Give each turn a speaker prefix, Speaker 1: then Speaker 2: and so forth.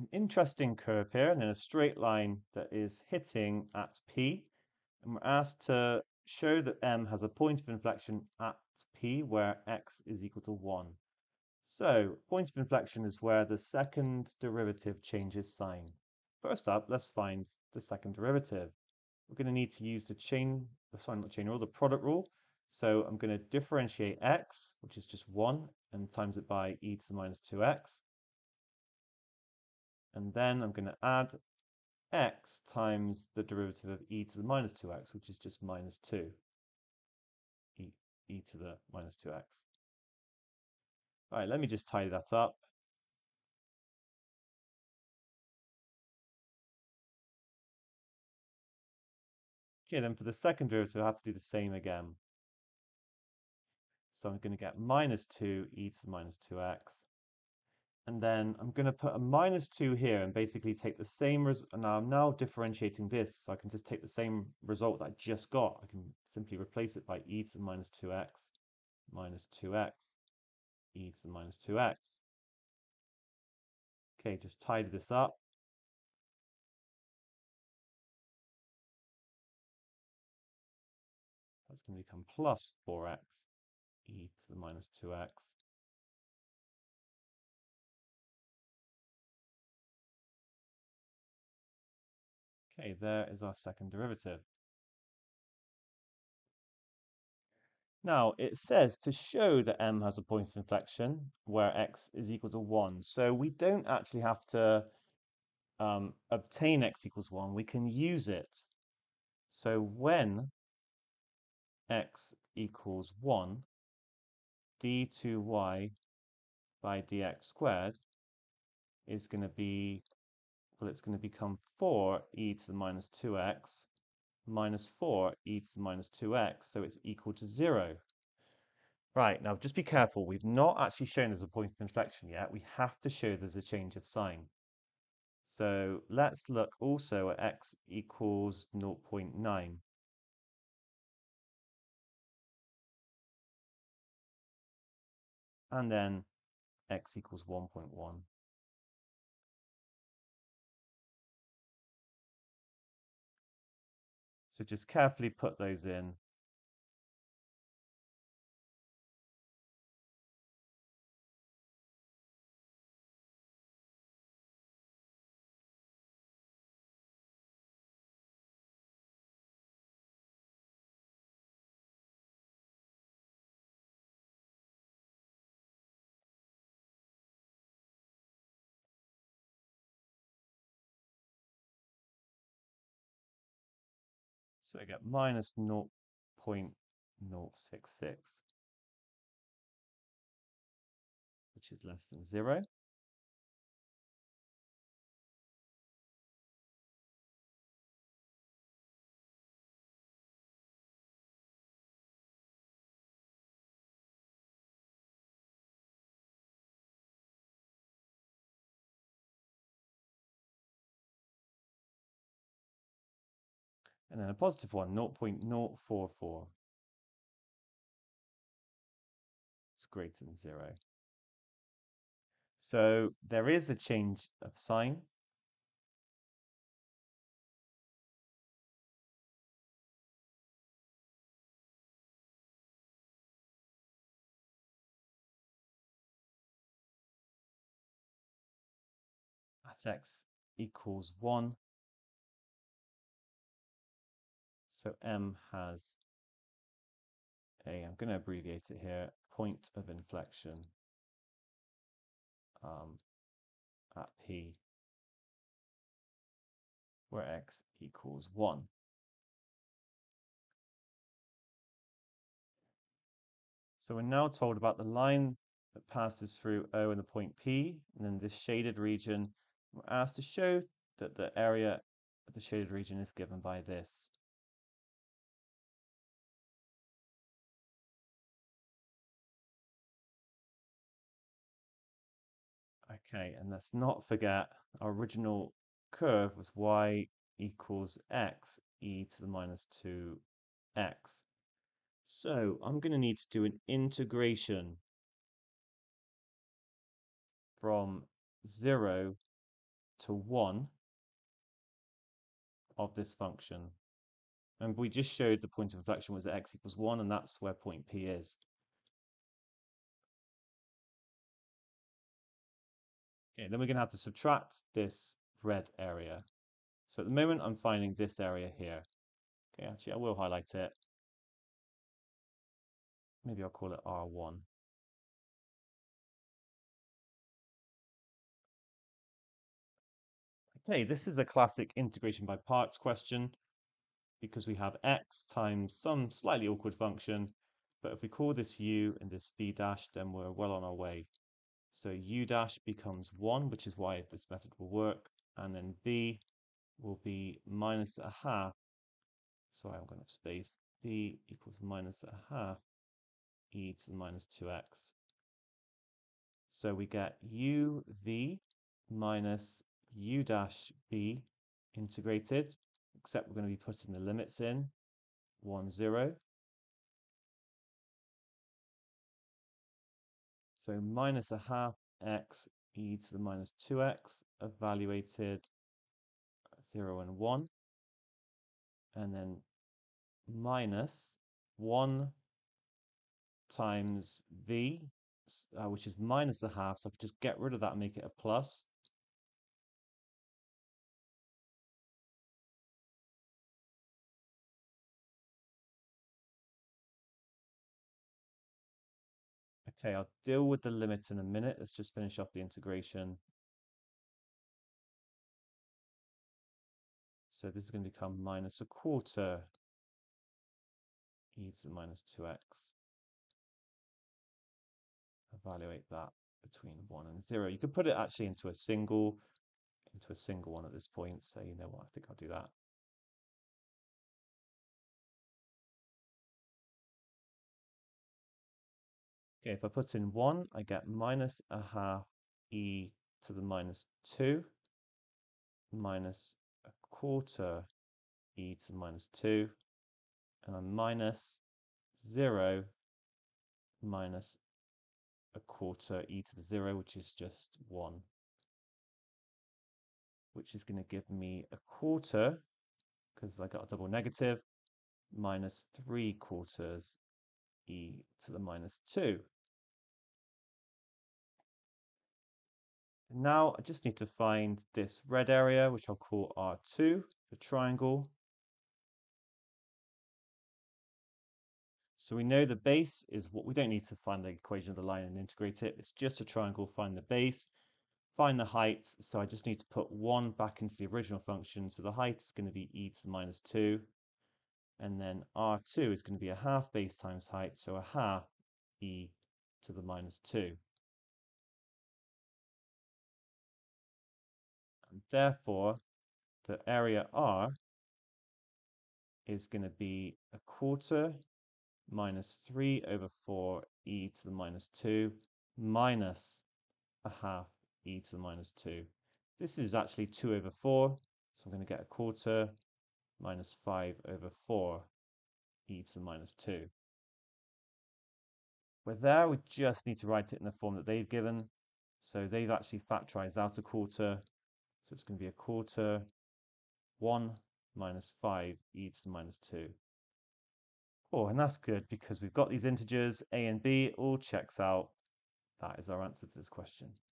Speaker 1: an interesting curve here, and then a straight line that is hitting at P. And we're asked to show that M has a point of inflection at P where x is equal to 1. So, point of inflection is where the second derivative changes sign. First up, let's find the second derivative. We're going to need to use the chain rule, the product rule. So I'm going to differentiate x, which is just 1, and times it by e to the minus 2x. And then I'm going to add x times the derivative of e to the minus 2x, which is just minus 2, e to the minus 2x. All right, let me just tidy that up. Okay, then for the second derivative, I have to do the same again. So I'm going to get minus 2 e to the minus 2x. And then I'm going to put a minus 2 here and basically take the same result. Now I'm now differentiating this, so I can just take the same result that I just got. I can simply replace it by e to the minus 2x minus 2x e to the minus 2x. Okay, just tidy this up. That's going to become plus 4x e to the minus 2x. Okay, there is our second derivative. Now, it says to show that m has a point of inflection where x is equal to 1. So we don't actually have to obtain x equals 1. We can use it. So when x equals 1, d2y by dx squared is going to be, well, it's going to become 4e to the minus 2x minus 4e to the minus 2x, so it's equal to 0. Right, now just be careful. We've not actually shown there's a point of inflection yet. We have to show there's a change of sign. So let's look also at x equals 0.9. And then x equals 1.1. So just carefully put those in. So I get minus 0.066, which is less than 0. And then a positive one, 0.044, is greater than 0. So there is a change of sign. At x equals 1. So m has I'm going to abbreviate it here, point of inflection at P, where x equals 1. So we're now told about the line that passes through O and the point P, and then this shaded region. We're asked to show that the area of the shaded region is given by this. Okay, and let's not forget our original curve was y equals x e to the minus 2x. So I'm going to need to do an integration from 0 to 1 of this function. And we just showed the point of inflection was at x equals 1, and that's where point P is. Okay, then we're going to have to subtract this red area. So at the moment, I'm finding this area here. Okay, actually, I will highlight it. Maybe I'll call it R1. Okay, this is a classic integration by parts question because we have x times some slightly awkward function. But if we call this u and this v dash, then we're well on our way. So u dash becomes 1, which is why this method will work. And then v will be minus a half. Sorry, I'm going to space. V equals minus a half e to the minus 2x. So we get uv minus u dash v integrated, except we're going to be putting the limits in, 1, 0. So minus a half x e to the minus 2x, evaluated 0 and 1. And then minus 1 times v, which is minus a half. So I could just get rid of that and make it a plus. Okay, I'll deal with the limit in a minute. Let's just finish off the integration. So this is going to become minus a quarter e to the minus 2x. Evaluate that between 1 and 0. You could put it actually into a single one at this point. So you know what, I think I'll do that. Okay, if I put in 1, I get minus a half e to the minus 2 minus a quarter e to the minus 2, and then minus 0 minus a quarter e to the 0, which is just 1, which is going to give me a quarter, because I got a double negative, minus 3/4 e to the minus 2. Now I just need to find this red area, which I'll call R2, the triangle. So we know the base is what we don't need to find the equation of the line and integrate it. It's just a triangle, find the base, find the height. So I just need to put 1 back into the original function. So the height is going to be e to the minus 2. And then R2 is going to be a half base times height. So a half e to the minus 2. And therefore, the area R is going to be a quarter minus 3/4 e to the minus 2 minus a half e to the minus 2. This is actually 2/4, so I'm going to get a quarter minus 5/4 e to the minus 2. We're there, we just need to write it in the form that they've given. So they've actually factorized out a quarter. So it's going to be a quarter 1 minus 5 e to the minus 2. Oh, and that's good because we've got these integers, a and b, all checks out. That is our answer to this question.